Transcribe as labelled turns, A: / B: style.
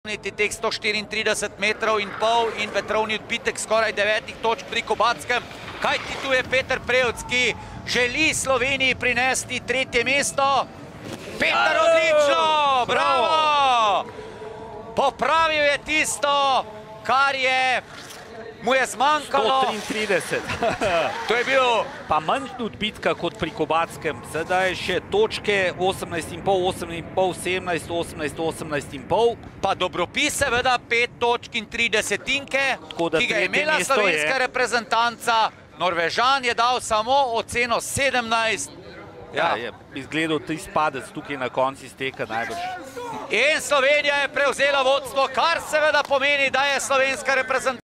A: teh 134,5 metrov in vetrovni odbitek skoraj 9 točk pri Kobatskem. Kajti tu je Peter Prevc, ki želi Sloveniji prinesti 3. mesto. Peter, odlično! Bravo! Popravil je tisto, kar je mu je zmanjkalo.
B: 133.
A: To je bil
B: pa manj odbitka kot pri Kobatskem. Sedaj še točke 18,5, 8,5, 17, 18, 18,5.
A: Pa dobropis seveda 5 točk in 3 desetinke, ki ga je imela slovenska reprezentanca. Norvežan je dal samo oceno 17.
B: Ja, je izgledal tisti padec tukaj na konci steka najbrž.
A: In Slovenija je prevzela vodstvo, kar seveda pomeni, da je slovenska reprezentanca